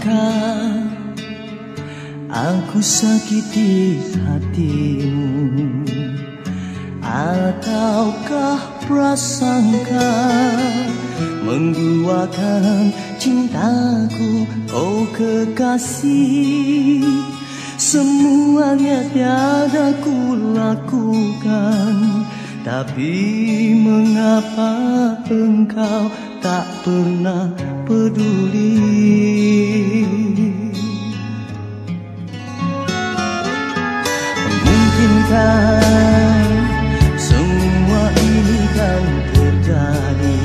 Mungkinkah aku sakiti hatimu, ataukah prasangka mengguakan cintaku, oh kekasih. Semuanya tiada ku lakukan, tapi mengapa engkau tak pernah peduli? Mungkinkah semua ini kan terjadi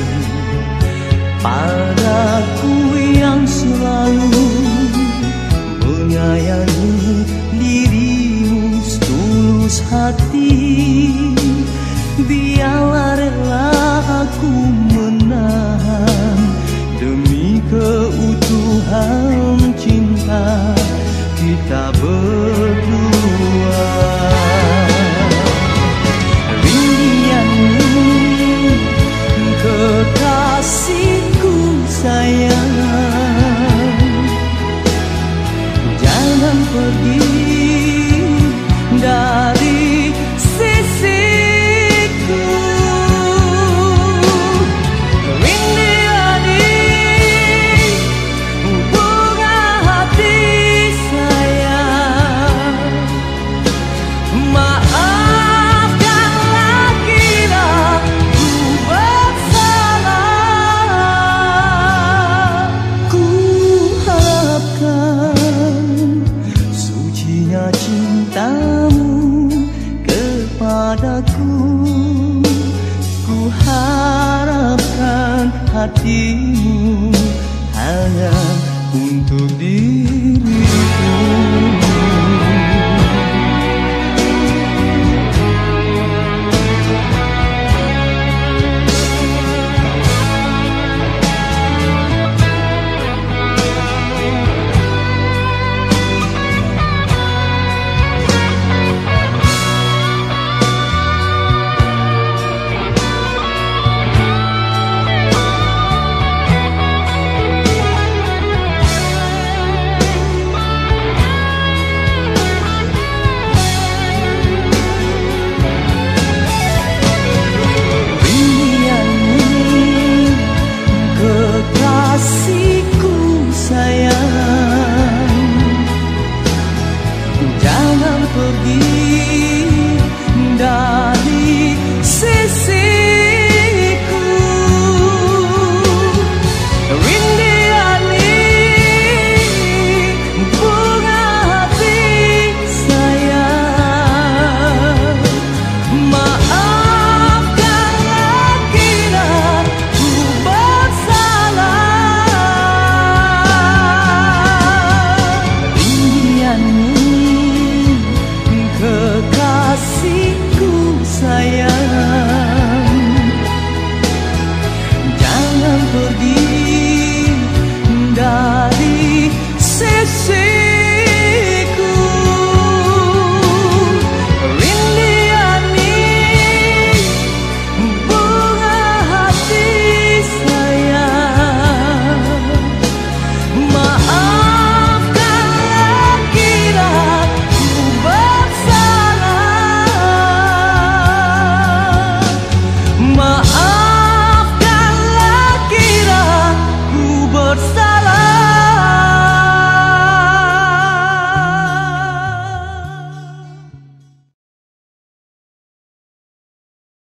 padaku yang selalu menyayangi dirimu setulus hati. Biarlah rela aku menahan demi keutuhan cinta kita berdua. Rindianmu kekasihku sayang, jangan pergi dari sisiku. Rindiani bunga hati sayang, maafkanlah kira ku bersalah. Ku harapkan sucinya cintamu kepadaku, ku harapkan hatimu hanya untuk diriku.